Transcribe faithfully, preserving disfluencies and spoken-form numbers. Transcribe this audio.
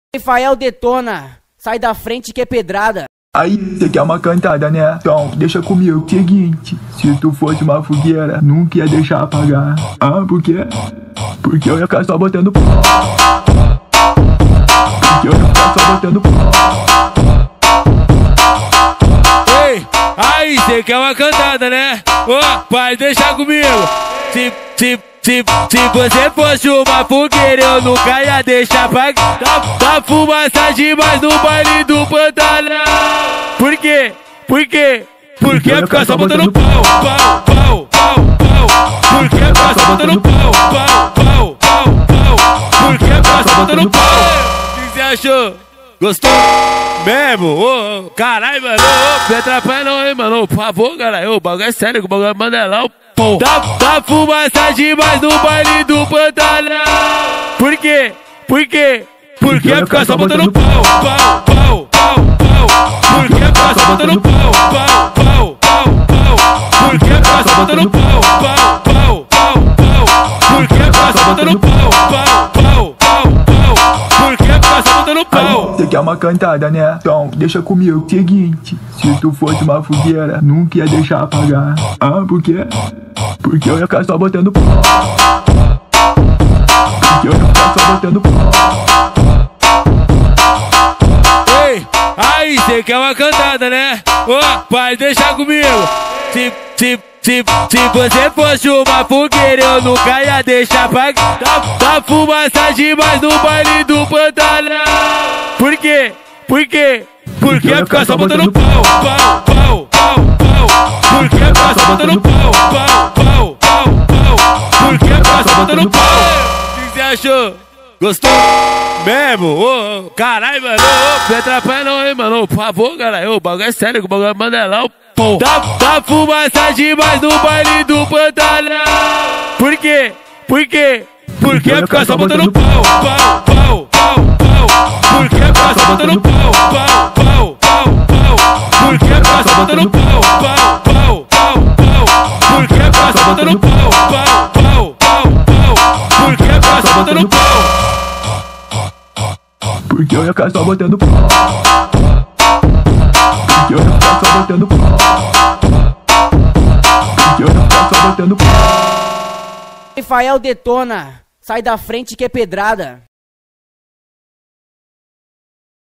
Rafael detona, sai da frente que é pedrada. Aí, você quer uma cantada, né? Então, deixa comigo. Seguinte, se tu fosse uma fogueira, nunca ia deixar apagar. Ah, por quê? Porque eu ia ficar só botando pó. Porque eu ia ficar só botando pó. Ei, aí, você quer uma cantada, né? Ô, oh, pai, deixa comigo. Se, se, se, se você fosse uma fogueira, eu nunca ia deixar apagar. Tá, tá fumaça demais no baile do Pantanal. Por quê? Por quê? Por que ficar só botando pau, pau, pau, pau, pau? Por que ficar só botando pau, pau, pau, pau, pau? Por que ficar só botando pau? O que você achou? Gostou? Mesmo? Ô, ô, caralho, mano, ô, não atrapalha não, hein, mano, por favor, caralho, o bagulho é sério, o bagulho é mandelão, pô. Tá, tá fumaça demais no baile do Pantanal. Por quê? Por quê? Por que ficar só botando pau, pau, pau, pau, pau? Por que ficar só botando pau, pau, pau, pau, pau? Por que ficar só botando pau, pau, pau, pau, pau? Por que ficar só botando pau, pau, pau, pau, pau? Por que ficar só botando pau? Você quer uma cantada, né? Então, deixa comigo. Seguinte, se tu fosse uma fogueira, nunca ia deixar apagar. Ah, por quê? Porque eu ia ficar só botando pó. Porque eu ia ficar só botando pó. Aí, cê quer uma cantada, né? Ô, oh, pai, deixa comigo. Se, se, se, se você fosse uma fogueira, eu nunca ia deixar apagar. Tá, tá fumaça demais no baile do Pantanal. Por quê? Por quê? Por que ficar só botando pau, pau, pau, pau, pau? Por que ficar só botando pau, pau, pau, pau, pau? Por que ficar só botando pau? O que você achou? Gostou? Mesmo? Ô, ô, caralho, mano, ô, não atrapalha não, hein, mano, por favor, caralho, o bagulho é sério, o bagulho é mandelão, pô. Tá, tá fumaça demais no baile do Pantanal. Por quê? Por quê? Por que ficar só botando pau, pau, pau, pau, pau? Por que ficar só botando pau, pau, pau, pau, pau? Por que ficar só botando pau, pau, pau, pau, pau? Por que ficar só botando pau, pau, pau, pau, pau? Por que ficar só botando pau? Porque eu ia ficar só botando pó. Porque eu ia ficar só botando pó. Porque eu ia ficar só botando pó. Rafael detona, sai da frente que é pedrada.